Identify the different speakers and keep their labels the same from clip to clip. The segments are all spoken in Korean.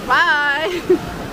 Speaker 1: 바이.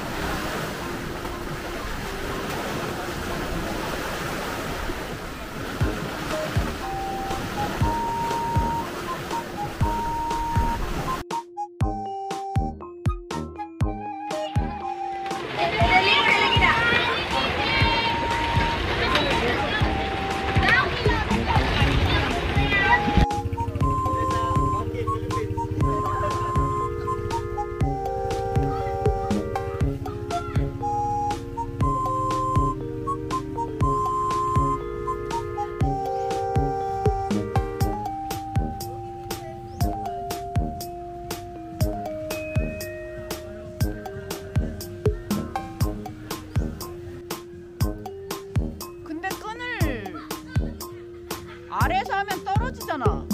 Speaker 1: 근데 끈을 아래에서 하면 떨어지잖아.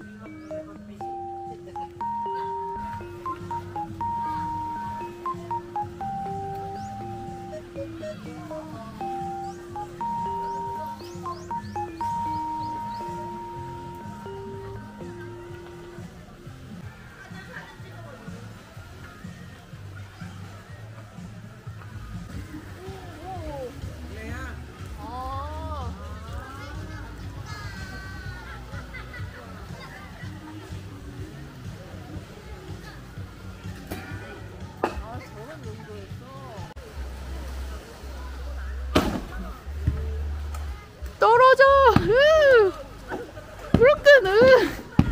Speaker 1: 떨어져! 브로큰!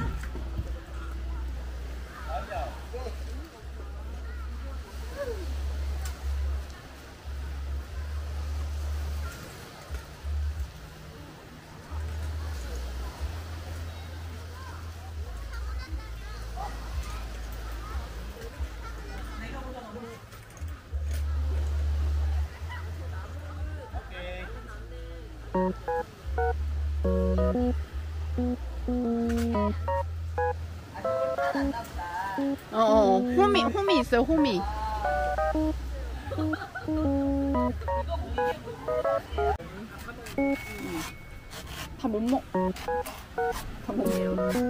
Speaker 1: 홈이 있어요, 홈이. 다 못 먹. 다 못 먹어.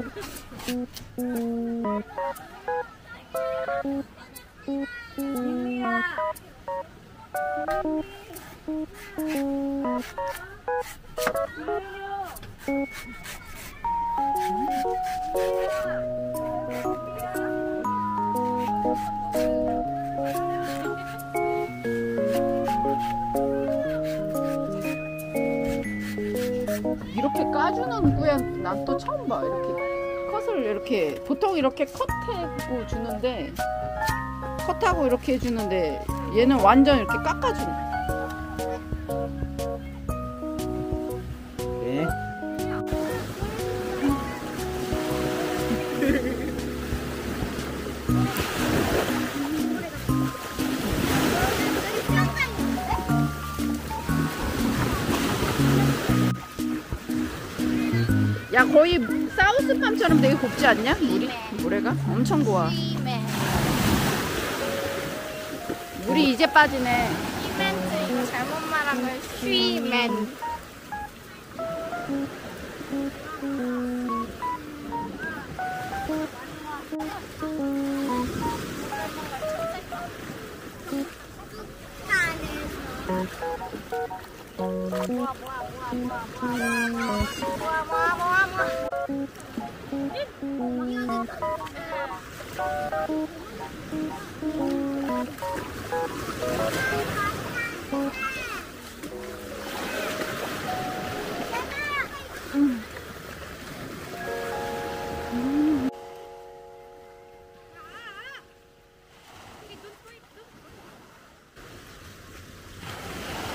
Speaker 1: 이렇게 까주는 꾸얀 난 또 처음 봐. 이렇게 컷을 이렇게 보통 이렇게 컷하고 주는데 컷하고 이렇게 해주는데 얘는 완전 이렇게 깎아주네.
Speaker 2: 네.
Speaker 1: 야, 거의 사우스팜처럼 되게 곱지 않냐? 모래가 엄청 고와. 물이 이제 빠지네.
Speaker 3: 쉬맨 이거 잘못 말하면 쉬맨.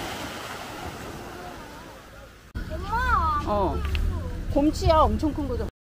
Speaker 1: 곰치야, 엄청 큰 거죠.